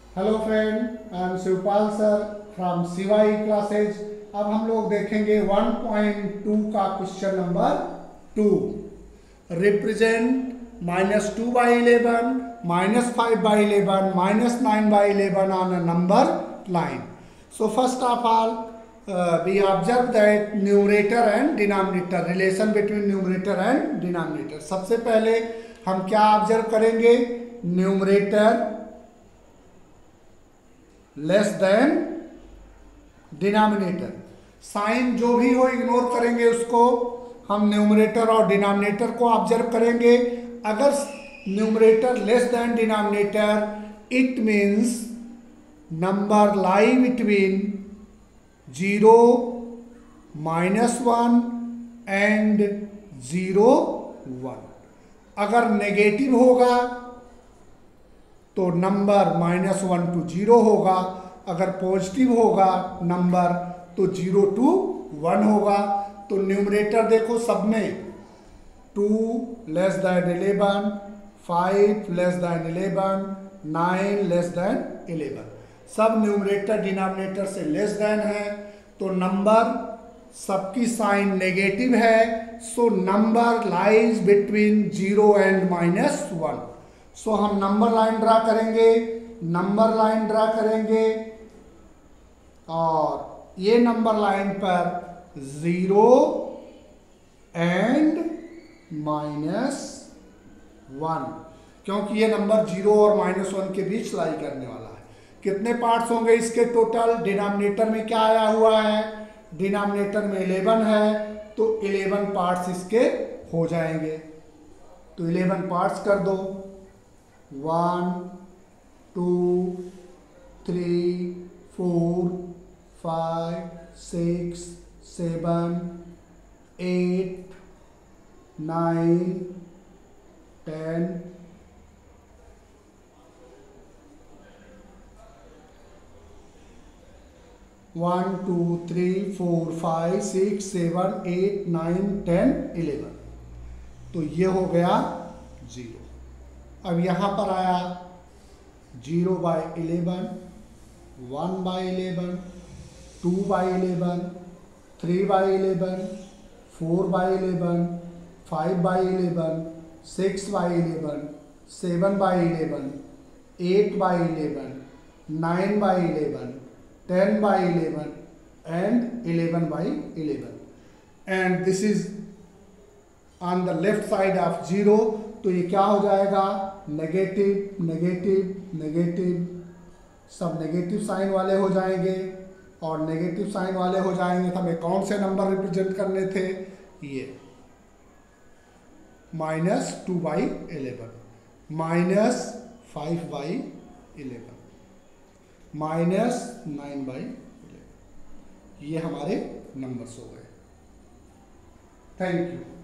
Hello friend, I am Shivpal sir from Shivai classes. अब हम लोग देखेंगे 1.2 का question number 2। Represent -2/11, -5/11, -9/11 on a number line. So first of all, we observe that numerator and denominator, relation between numerator and denominator. सबसे पहले हम क्या observe करेंगे? Numerator less than denominator. Sign जो भी हो इग्नोर करेंगे उसको। हम न्यूमरेटर और डिनोमिनेटर को ऑब्जर्व करेंगे। अगर numerator less than denominator it means number lie between 0, -1 and 0, 1। अगर नेगेटिव होगा तो नंबर -1 to 0 होगा। अगर पॉजिटिव होगा नंबर तो 0 to 1 होगा। तो न्यूमरेटर देखो सब में 2 less than 11, 5 less than 11, 9 less than 11, सब न्यूमरेटर डिनोमिनेटर से लेस देन है। तो नंबर सबकी साइन नेगेटिव है। So number lies between 0 and -1। So हम नंबर लाइन ड्रा करेंगे, नंबर लाइन ड्रा करेंगे और ये नंबर लाइन पर 0 एंड -1, क्योंकि ये नंबर 0 और -1 के बीच लाई करने वाला है। कितने पार्ट्स होंगे इसके टोटल? डिनोमिनेटर में क्या आया हुआ है? डिनोमिनेटर में 11 है, तो 11 पार्ट्स इसके हो जाएंगे। तो 11 पार्ट्स कर दो। 1, 2, 3, 4, 5, 6, 7, 8, 9, 10, 1, 2, 3, 4, 5, 6, 7, 8, 9, 10, 11। तो ये हो गया 0। अब यहाँ पर आया 0/11, 1/11, 2/11, 3/11, 4/11, 5/11, 6/11, 7/11, 8/11, 9/11, 10/11 and 11/11, and this is on the left side of 0। तो ये क्या हो जाएगा? नेगेटिव नेगेटिव नेगेटिव, सब नेगेटिव साइन वाले हो जाएंगे। और नेगेटिव साइन वाले हो जाएंगे तो हमें कौन से नंबर रिप्रेजेंट करने थे? ये -2/11, -5/11, -9/11, ये हमारे नंबर्स हो गए। Thank you.